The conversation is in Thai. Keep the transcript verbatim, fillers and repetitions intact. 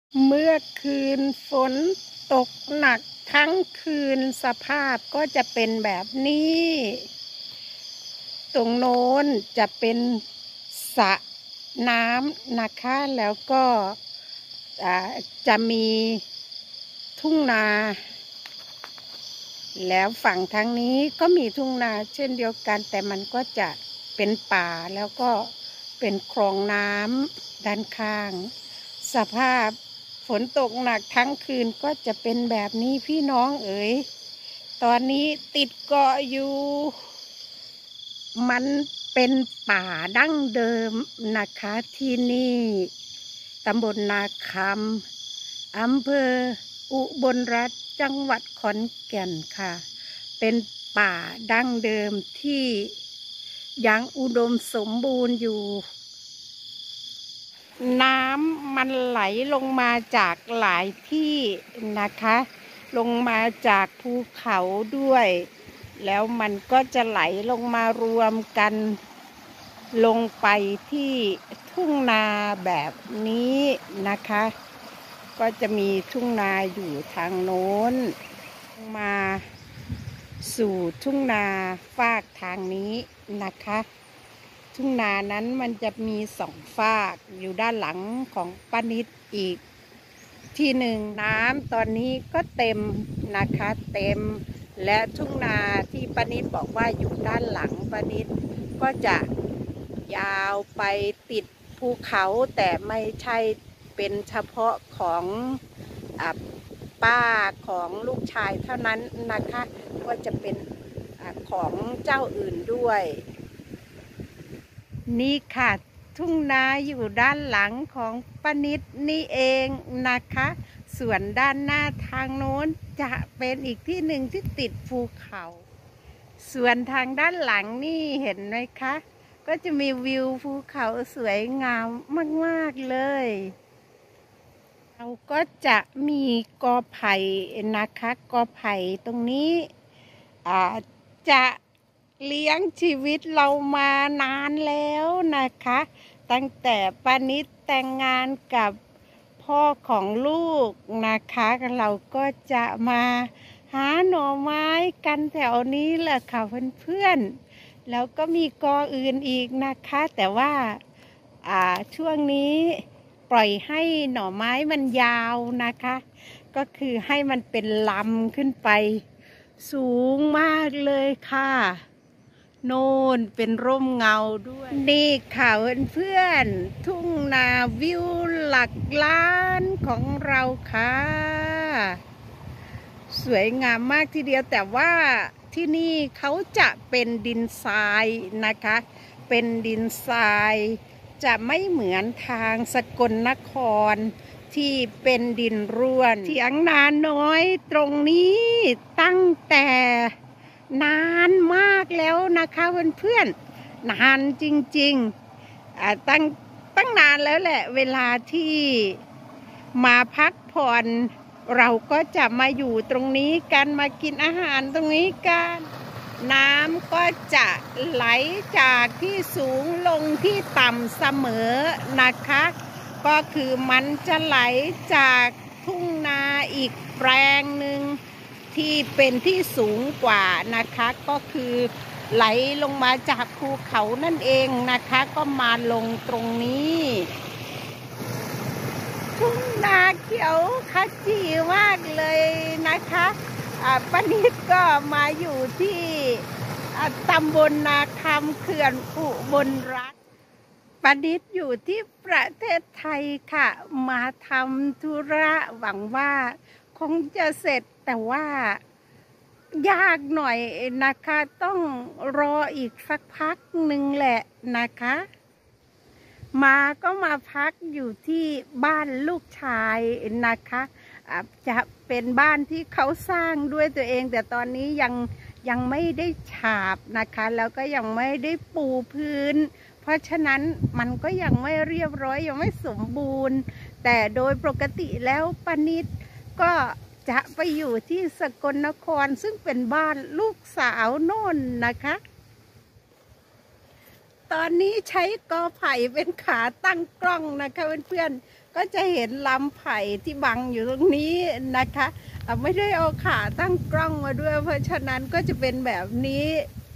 เมื่อคืนฝนตกหนักทั้งคืนสภาพก็จะเป็นแบบนี้ ตรงโน้นจะเป็นสระน้ำนะคะแล้วก็จะมีทุ่งนาแล้วฝั่งทางนี้ก็มีทุ่งนาเช่นเดียวกันแต่มันก็จะเป็นป่าแล้วก็เป็นคลองน้ำด้านข้างสภาพฝนตกหนักทั้งคืนก็จะเป็นแบบนี้พี่น้องเอ๋ยตอนนี้ติดเกาะอยู่มันเป็นป่าดั้งเดิมนะคะที่นี่ตำบลนาคำอำเภออุบลรัตน์จังหวัดขอนแก่นค่ะเป็นป่าดั้งเดิมที่ยังอุดมสมบูรณ์อยู่น้ำมันไหลลงมาจากหลายที่นะคะลงมาจากภูเขาด้วยแล้วมันก็จะไหลลงมารวมกันลงไปที่ทุ่งนาแบบนี้นะคะก็จะมีทุ่งนาอยู่ทางโน้นมาสู่ทุ่งนาฟากทางนี้นะคะทุ่งนานั้นมันจะมีสองฟากอยู่ด้านหลังของป้านิดอีกที่หนึ่งน้ำตอนนี้ก็เต็มนะคะเต็มและทุ่งนาที่ป้านิดบอกว่าอยู่ด้านหลังป้านิดก็จะยาวไปติดภูเขาแต่ไม่ใช่เป็นเฉพาะของอ่าป้าของลูกชายเท่านั้นนะคะก็จะเป็นอ่าของเจ้าอื่นด้วยนี่ค่ะทุ่งนาอยู่ด้านหลังของป้านิดนี่เองนะคะส่วนด้านหน้าทางโน้นจะเป็นอีกที่หนึ่งที่ติดภูเขาส่วนทางด้านหลังนี่เห็นไหมคะก็จะมีวิวภูเขาสวยงามมากๆเลยเราก็จะมีกอไผ่นะคะกอไผ่ตรงนี้อ่าจะเลี้ยงชีวิตเรามานานแล้วนะคะตั้งแต่ป้านิดแต่งงานกับพ่อของลูกนะคะเราก็จะมาหาหน่อไม้กันแถวนี้แหละค่ะเพื่อนๆแล้วก็มีกออื่นอีกนะคะแต่ว่าอ่าช่วงนี้ปล่อยให้หน่อไม้มันยาวนะคะก็คือให้มันเป็นลำขึ้นไปสูงมากเลยค่ะโน่นเป็นร่มเงาด้วยนี่ค่ะเพื่อนๆทุ่งนาวิวหลักล้านของเราค่ะสวยงามมากทีเดียวแต่ว่าที่นี่เขาจะเป็นดินทรายนะคะเป็นดินทรายจะไม่เหมือนทางสกลนครที่เป็นดินร่วนเถียงนาน้อยตรงนี้ตั้งแต่นานมากแล้วนะคะเพื่อนๆนานจริงๆตั้งตั้งนานแล้วแหละเวลาที่มาพักผ่อนเราก็จะมาอยู่ตรงนี้กันมากินอาหารตรงนี้กันน้ำก็จะไหลจากที่สูงลงที่ต่ำเสมอนะคะก็คือมันจะไหลจากทุ่งนาอีกแปลงหนึ่งที่เป็นที่สูงกว่านะคะก็คือไหลลงมาจากภูเขานั่นเองนะคะก็มาลงตรงนี้ทุ่งนาเขียวขจีมากเลยนะคะป้านิดก็มาอยู่ที่ตำบลนาคำเขื่อนอุบลรัตน์ป้านิดอยู่ที่ประเทศไทยค่ะมาทำธุระหวังว่าคงจะเสร็จแต่ว่ายากหน่อยนะคะต้องรออีกสักพักหนึ่งแหละนะคะมาก็มาพักอยู่ที่บ้านลูกชายนะคะจะเป็นบ้านที่เขาสร้างด้วยตัวเองแต่ตอนนี้ยังยังไม่ได้ฉาบนะคะแล้วก็ยังไม่ได้ปูพื้นเพราะฉะนั้นมันก็ยังไม่เรียบร้อยยังไม่สมบูรณ์แต่โดยปกติแล้วป้านิดก็จะไปอยู่ที่สกลนครซึ่งเป็นบ้านลูกสาวโน่นนะคะตอนนี้ใช้กอไผ่เป็นขาตั้งกล้องนะคะเพื่อนๆก็จะเห็นลำไผ่ที่บังอยู่ตรงนี้นะคะไม่ได้เอาขาตั้งกล้องมาด้วยเพราะฉะนั้นก็จะเป็นแบบนี้